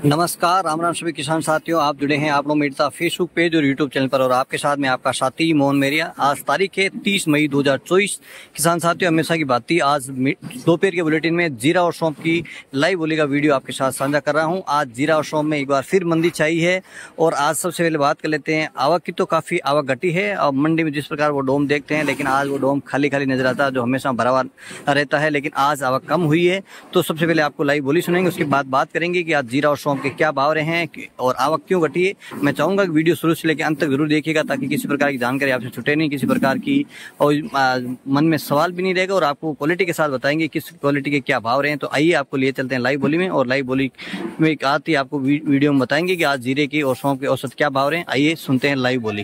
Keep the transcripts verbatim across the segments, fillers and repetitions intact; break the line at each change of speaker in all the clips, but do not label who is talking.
नमस्कार, राम राम सभी किसान साथियों। आप जुड़े हैं आप लोग मेरे साथ फेसबुक पेज और यूट्यूब चैनल पर और आपके साथ में आपका साथी मोहन मेरिया। आज तारीख है तीस मई दो हज़ार चौबीस। किसान साथियों, हमेशा की बात थी, आज दोपहर के बुलेटिन में जीरा और सौंफ की लाइव बोली का वीडियो आपके साथ साझा कर रहा हूं। आज जीरा और सौंफ में एक बार फिर मंदी छाई है और आज सबसे पहले बात कर लेते हैं आवक की। तो काफी आवक घटी है और मंडी में जिस प्रकार वो डोम देखते हैं, लेकिन आज वो डोम खाली खाली नजर आता है जो हमेशा भरा हुआ रहता है, लेकिन आज आवक कम हुई है। तो सबसे पहले आपको लाइव बोली सुनेंगे, उसके बाद बात करेंगे कि आज जीरा और सौंफ के क्या भाव रहे हैं और आवक क्यों घटी है। मैं चाहूंगा कि वीडियो शुरू से लेकर अंत तक जरूर देखिएगा ताकि किसी प्रकार की जानकारी आपसे छूटे नहीं, किसी प्रकार की और आ, मन में सवाल भी नहीं रहेगा और आपको क्वालिटी के साथ बताएंगे किस क्वालिटी के क्या भाव रहे हैं। तो आइए आपको लिए चलते हैं लाइव बोली में और लाइव बोली में आती आपको वीडियो में बताएंगे कि आज जीरे की और सौंफ के औसत क्या भाव रहे हैं। आइए सुनते हैं लाइव बोली।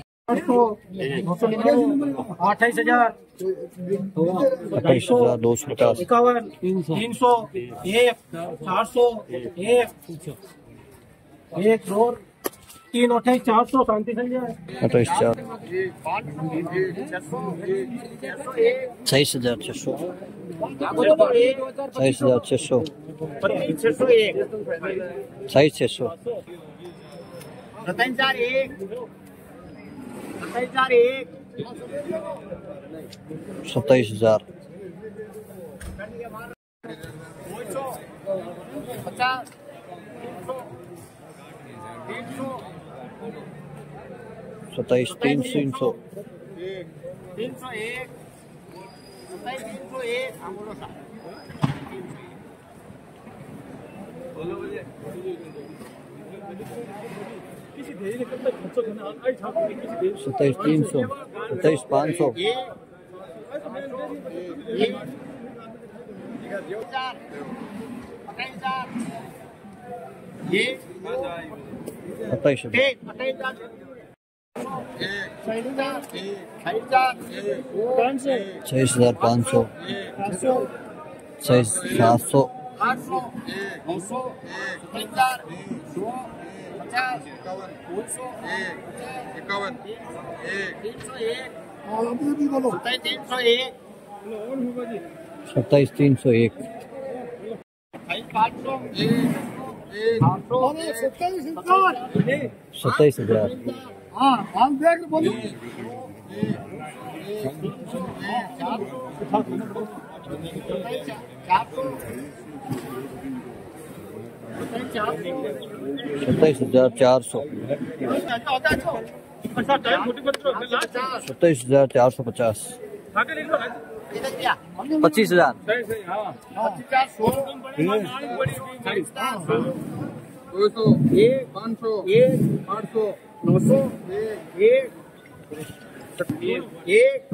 अट्ठाईस हजार
अट्ठाईस हजार दो सौ पचास
इक्यावन तीन सौ एक चार सौ एक एक दो तीन अट्ठाईस चार सौ शांति संजय
अट्ठाईस चार तेईस हजार छह सौ तेईस हजार छह सौ
छह सौ एक
तेईस छह सौ
सत्ताईस हजार एक सत्ताईस हजार एक
सत्ताईस हजार
पचास तीन सौ
सत्ताईस तीन तीन सौ
तीन सौ एक सत्ताईस तीन सौ एक
सत्ताईस तीन सौ सत्ताईस पाँच सौ अट्ठाईस छब्बीस हजार पाँच सौ छब्बीस सात सौ
आठ सौ नौ सौ हजार पचास इक्यावन तीन सौ एक तीन सौ एक
सत्ताईस तीन सौ एक
पाँच सौ
सत्ताईस हजार सत्ताईस हजार चार सौ सत्ताईस हजार चार सौ पचास पच्चीस हजार
दो सौ एक पाँच सौ एक आठ सौ नौ सौ एक एक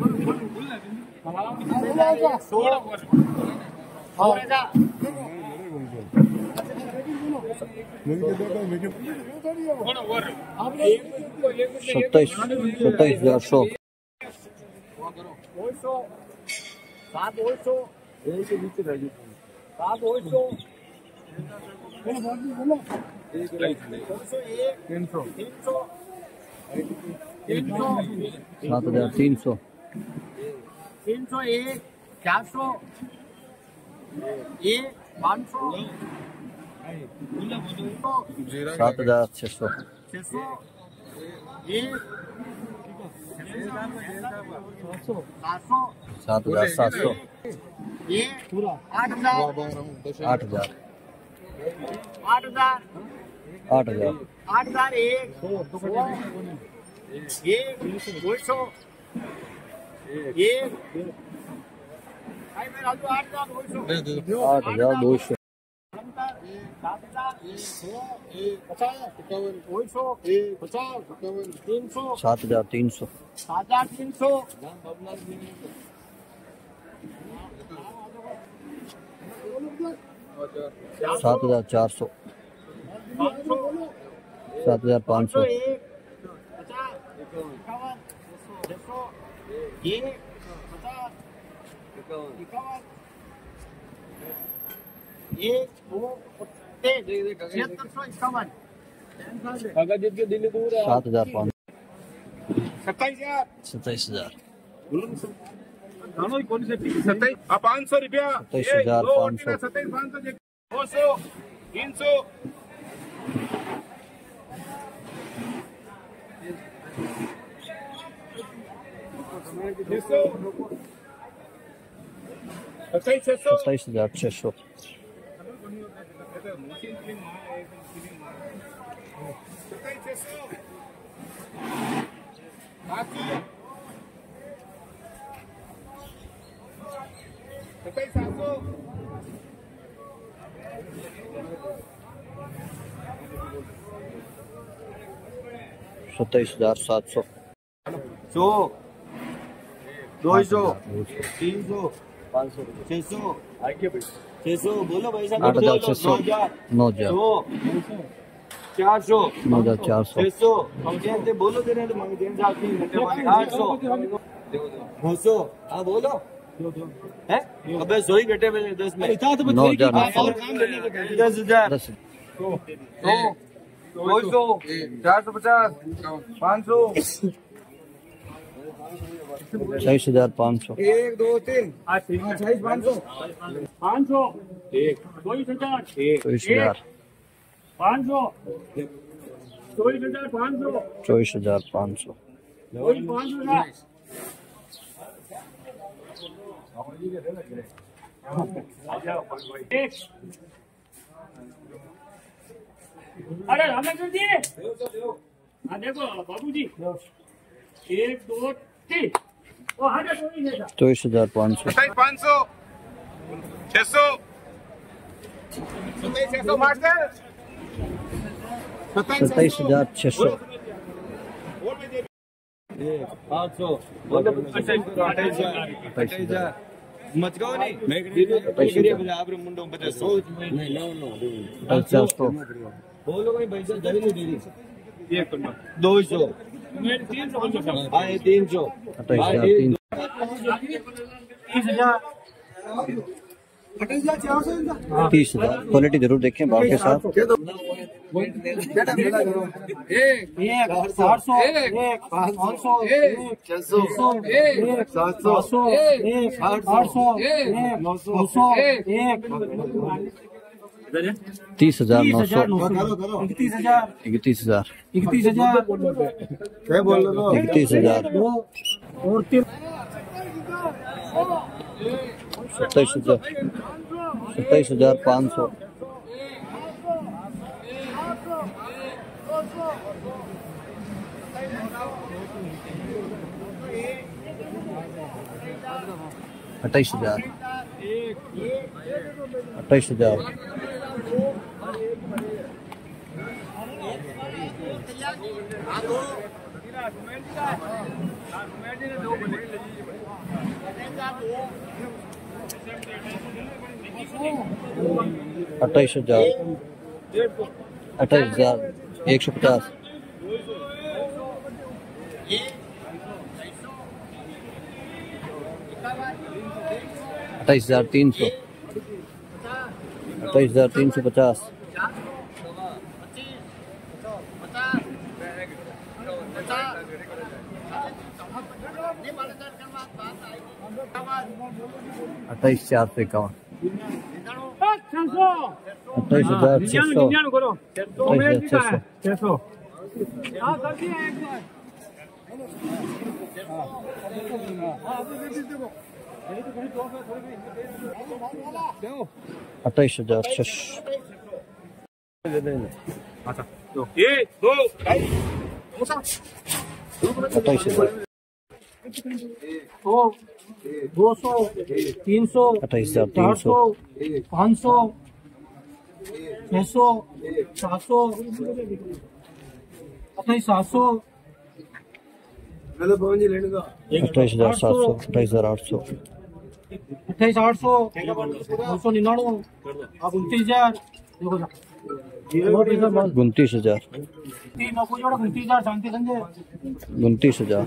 सत्ताईस सत्ताईस हजार सौ
सात सौ तीन सौ
सात हजार तीन सौ
तीन सौ एक चार सौ एक पाँच सौ
सात हजार छह सौ
छह सौ एक सात सौ
सात हजार सात सौ
एक आठ हजार
आठ हजार
आठ हजार
आठ हजार
आठ हजार एक एक दो सौ एक
आठ हजार दो सौ सात हजार तीन सौ
सात हजार तीन सौ
सात हजार चार सौ सात हजार पाँच सौ सात हजार पाँच
सत्ताईस हजार
सत्ताईस हजार
पाँच सौ रुपया
सत्ताईस हजार पाँच सौ
सत्ताईस पाँच सौ दो सौ तीन सौ
सत्ताईस हजार छह सौ सत्ताईस हजार सात सौ
सौ दो सौ तीन सौ पाँच सौ छह सौ छह सौ बोलो भाई साहब।
आठ हजार छह सौ नौ हजार
चार सौ
नौ हजार चार सौ
छह सौ बोलो आठ सौ नौ सौ हाँ बोलो है अबे सौ ही घटे मेरे दस में
नौ हजार
दस हजार
दस
दो सौ चार सौ पचास पाँच सौ
चालीस हजार पाँच सौ
एक दो तीन चालीस पाँच सौ
पाँच सौ एक चौबीस हजार
चौबीस हजार
पाँच सौ चौबीस हजार पाँच सौ
चौबीस हजार पाँच सौ
चौबीस पाँच सौ एक अरे हमें कर दिए हाँ देखो बाबू जी एक दो तीन ओ हाँ
चौबीस हजार पाँच सौ
पाँच सौ छह सौ छह सौ
सत्ताईस हजार छह सौ
पाँच सौ अट्ठाईस हजार मत कहो नहीं आप मुंडो बता सौ
अट्ठाईस चार सौ
बोलो भाई भाई साहब दो सौ हाँ तीन सौ
अट्ठाईस हजार तीन
तीस हजार
तीस हजार क्वालिटी जरूर देखें बाप के साथ
एक चार सौ एक पाँच सौ एक छह सौ एक सात सौ एक आठ सौ एक नौ सौ एक
तीस हजार नौ सौ
इकतीस हजार
इकतीस हजार
इकतीस हजार
क्या बोल रहे हो
इकतीस हजार
दो और तीन
सत्ताईस हजार सत्ताईस हजार पाँच सौ अट्ठाईस हजार अट्ठाईस हजार अट्ठाईस हजार अट्ठाईस हजार एक सौ पचास अट्ठाईस हजार तीन सौ अट्ठाईस हजार तीन सौ पचास अट्ठाईस चार सौ इक्यावन अट्ठाईस हजार छह सौ अट्ठाईस हजार छह सौ अट्ठाईस हजार छह सौ अट्ठाईस हजार
दो सौ तीन सौ
अट्ठाईस हजार तीन
चार
सौ
सौ पाँच सौ छह सौ सात सौ अट्ठाईस सात सौ
अट्ठाईस हजार सात सौ अट्ठाईस हजार आठ सौ
अट्ठाईस आठ सौ दो सौ निन्यानवे उनतीस हजार
उनतीस हजार
तीन नौ जोड़ा उनतीस हजार शांति संजय
उनतीस हजार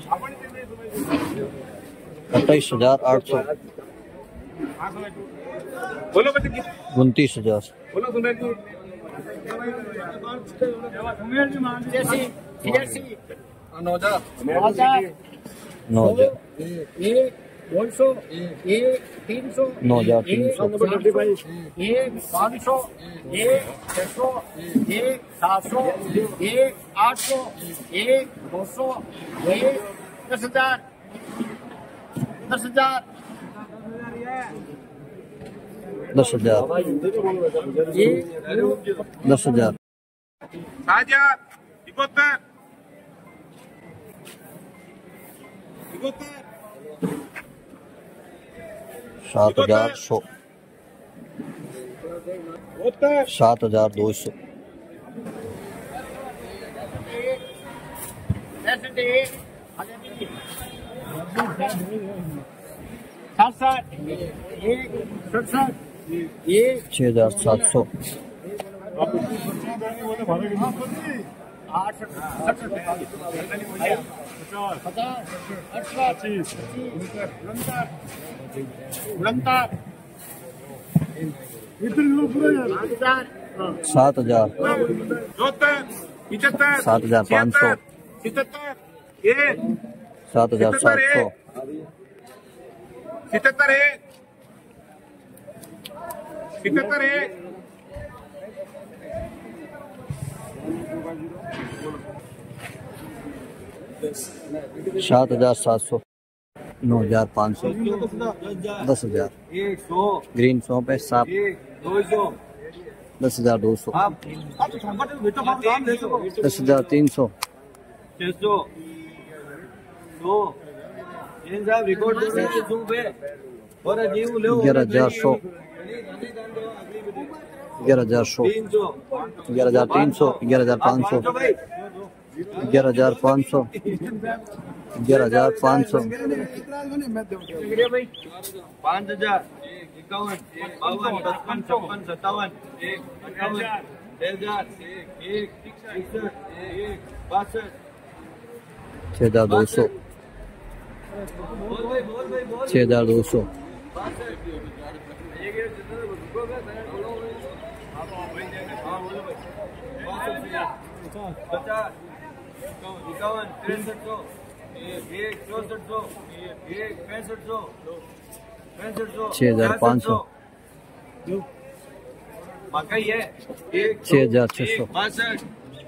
अट्ठाईस हजार आठ सौ उनतीस हजार
नौ हजार
नौ हजार
दो सौ एक तीन सौ
नौ हजार तीन सौ
एक पाँच सौ एक छह सौ एक सात सौ एक आठ सौ एक दो सौ एक दस हजार दस हजार
दस हजार दस हजार सात हजार सौ सात हजार दो सौ छह हजार सात सौ सात हजार सात हजार पाँच सौ सात हजार सात सौ
सितहत्तर है सितहत्तर है
सात हजार सात सौ नौ हजार पाँच सौ दस हजार ग्रीन सौ पे सात दस हजार दो सौ दस हजार तीन सौ ग्यारह हजार सौ ग्यारह हजार सौ ग्यारह हजार तीन सौ ग्यारह हजार पाँच सौ ग्यारह हजार पाँच सौ ग्यारह हजार पाँच सौ
पाँच हजार इक्यावन बावन पचपन छप्पन सत्तावन अट्ठावन हजार एक इकसठ बासठ
छह हजार दो सौ छह हजार दो सौ
पचास इक्यावन तिरसठ सौ एक चौसठ सौ एक पैंसठ सौ पैंसठ सौ
छह हजार पाँच सौ
मकई है एक
छह हजार छह सौ
बासठ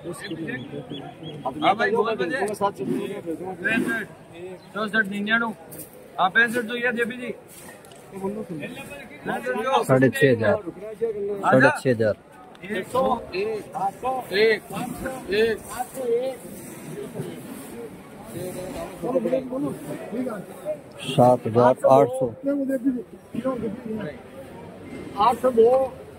हाँ भाई बोल बजे पैंसठ चौसठ निन्यानवे हाँ पैंसठ तो ये जेपी जी
साढ़े छह हजार साढ़े छह हजार
एक सौ एक एक एक
सात हजार आठ सौ
आठ सौ दो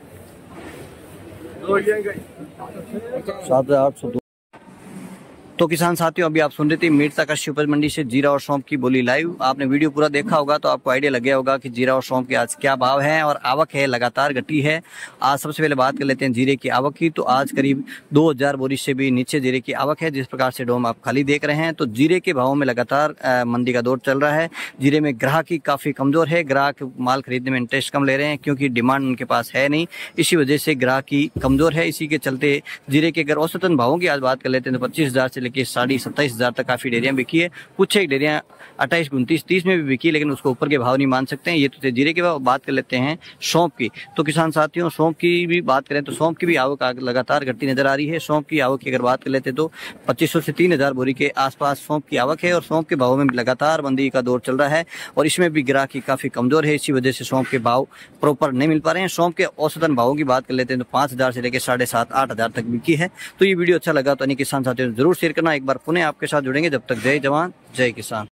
सात हजार आठ सौ दो। तो किसान साथियों, अभी आप सुन रहे थे मिर्चा कृषि उपज मंडी से जीरा और सौंफ की बोली लाइव। आपने वीडियो पूरा देखा होगा तो आपको आइडिया लग गया होगा कि जीरा और सौंफ के आज क्या भाव है और आवक है लगातार घटी है। आज सबसे पहले बात कर लेते हैं जीरे की आवक की। तो आज करीब दो हजार बोरी से भी नीचे जीरे की आवक है। जिस प्रकार से डोम आप खाली देख रहे हैं तो जीरे के भावों में लगातार मंदी का दौर चल रहा है। जीरे में ग्राहकी काफी कमजोर है। ग्राहक माल खरीदने में इंटरेस्ट कम ले रहे हैं क्योंकि डिमांड उनके पास है नहीं। इसी वजह से ग्राहकी कमजोर है। इसी के चलते जीरे के अगर औसतन भावों की आज बात कर लेते हैं तो पच्चीस हजार से लेकर साढ़े सत्ताईस हजार तक काफी डेरियां बिकी है। कुछ एक डेरियां अट्ठाईस उनतीस तीस में भी बिकी, लेकिन उसको ऊपर के भाव नहीं मान सकते हैं। ये तो जीरे के भाव। बात कर लेते हैं सौंफ की। तो किसान साथियों, सौंफ की भी बात करें तो सौंफ की भी आवक लगातार घटती नजर आ रही है। सौंफ की आवक की अगर बात कर लेते हैं तो पच्चीस सौ से तीन हजार बोरी के आसपास सौंफ की आवक है और सौंफ के भाव में लगातार मंदी का दौर चल रहा है और इसमें भी ग्राहकी काफी कमजोर है। इसी वजह से सौंफ के भाव प्रॉपर नहीं मिल पा रहे हैं। सौंफ के औसतन भावों की बात कर लेते हैं तो पांच हजार से लेकर साढ़े सात आठ हजार तक बिकी है। तो ये वीडियो अच्छा लगा तो अन्य किसान साथियों जरूर शेयर करना। एक बार पुनः आपके साथ जुड़ेंगे। जब तक जय जवान जय किसान।